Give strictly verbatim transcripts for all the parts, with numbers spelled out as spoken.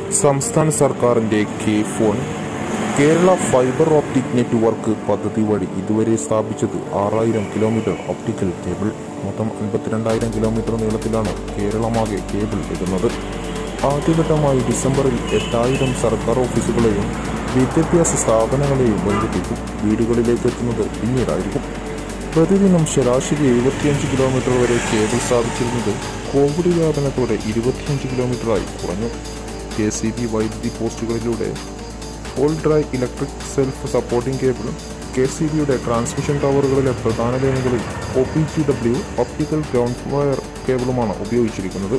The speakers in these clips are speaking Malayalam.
സംസ്ഥാന സർക്കാരിൻ്റെ KFON Kerala fibre optic network പദ്ധതി വഴി ഇതുവരെ സ്ഥാപിച്ചത് ആറായിരം കിലോമീറ്റർ ഒപ്റ്റിക്കൽ കേബിൾ. മൊത്തം അൻപത്തിരണ്ടായിരം കിലോമീറ്റർ നീളത്തിലാണ് കേരളമാകെ കേബിൾ ഇടുന്നത്. ആദ്യഘട്ടമായി ഡിസംബറിൽ എട്ടായിരം സർക്കാർ ഓഫീസുകളെയും വിദ്യാഭ്യാസ സ്ഥാപനങ്ങളെയും ബന്ധിപ്പിക്കും. വീടുകളിലേക്ക് എത്തുന്നത് പിന്നീടായിരിക്കും. പ്രതിദിനം ശരാശരി എഴുപത്തിയഞ്ച് കിലോമീറ്റർ വരെ കേബിൾ സ്ഥാപിച്ചിരുന്നത് കോവിഡ് വ്യാപനത്തോടെ ഇരുപത്തിയഞ്ച് കിലോമീറ്ററായി കുറഞ്ഞു. കെ സി ബി വൈദ്യുതി പോസ്റ്റുകളിലൂടെ all dielectric self supporting cable, K C ബിയുടെ ട്രാൻസ്മിഷൻ ടവറുകളിലെ പ്രധാന ലൈനുകളിൽ O P G W optical ground wire കേബിളുമാണ് ഉപയോഗിച്ചിരിക്കുന്നത്.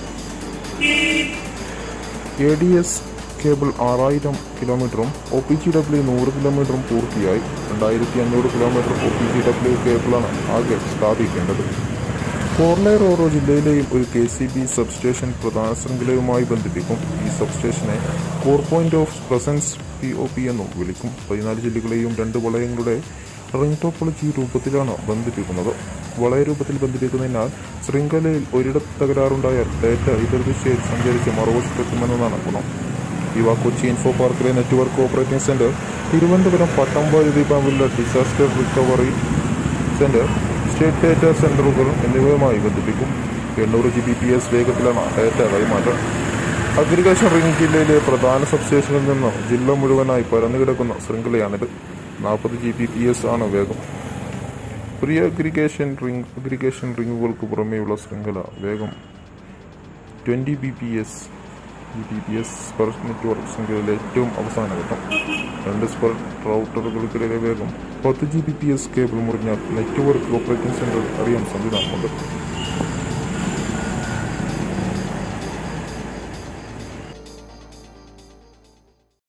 എ ഡി എസ് കേബിൾ ആറായിരം കിലോമീറ്ററും ഒ പി ജി ഡബ്ല്യു നൂറ് കിലോമീറ്ററും പൂർത്തിയായി. രണ്ടായിരത്തി അഞ്ഞൂറ് kilometre O P G W കേബിളാണ് ആകെ സ്ഥാപിക്കേണ്ടത്. ഫോർലെയർ ഓരോ ജില്ലയിലെയും ഒരു കെ സി ബി സബ്സ്റ്റേഷൻ പ്രധാന ശൃംഖലയുമായി ബന്ധിപ്പിക്കും. ഈ സബ്സ്റ്റേഷനെ core point of presence P O P എന്നും വിളിക്കും. പതിനാല് ജില്ലകളെയും രണ്ട് വളയങ്ങളുടെ റിംഗ് ടോപ്പോളജി രൂപത്തിലാണ് ബന്ധിപ്പിക്കുന്നത്. വളയ രൂപത്തിൽ ബന്ധിപ്പിക്കുന്നതിനാൽ ശൃംഖലയിൽ ഒരിടത്ത് തകരാറുണ്ടായാൽ ഡേറ്റ എതിർദിശയിൽ സഞ്ചരിച്ച് മറുവശത്തെത്തുമെന്നതാണ് ഗുണം. ഇവ കൊച്ചി ഇൻഫോ പാർക്കിലെ network operating centre, Thiruvananthapuram Pattom വൈദ്യുതി പമ്പിലെ disaster recovery centre, state data സെന്ററുകൾ എന്നിവയുമായി ബന്ധിപ്പിക്കും. എണ്ണൂറ് ജി ബി പി എസ് വേഗത്തിലാണ് ഡേറ്റ കൈമാറ്റം. അഗ്രിഗേഷൻ റിംഗ് ജില്ലയിലെ പ്രധാന സബ്സ്റ്റേഷനിൽ നിന്ന് ജില്ല മുഴുവനായി പരന്നുകിടക്കുന്ന ശൃംഖലയാണിത്. നാൽപ്പത് ജി ബി പി എസ് ആണ് വേഗം. പ്രീ അഗ്രിഗേഷൻ റിംഗ് അഗ്രിഗേഷൻ റിംഗുകൾക്ക് പുറമേയുള്ള ശൃംഖല വേഗം twenty B P S G B P S spur network ശൃംഖലയിലെ ഏറ്റവും അവസാന ഘട്ടം. രണ്ട് സ്പെർ റൗട്ടറുകൾക്കിടയിലെ വേഗം പത്ത് G B P S cable മുറിഞ്ഞാൽ നെറ്റ്വർക്ക് ഓപ്പറേറ്റിംഗ് സെന്റർ അറിയാൻ സംവിധാനമുണ്ട്.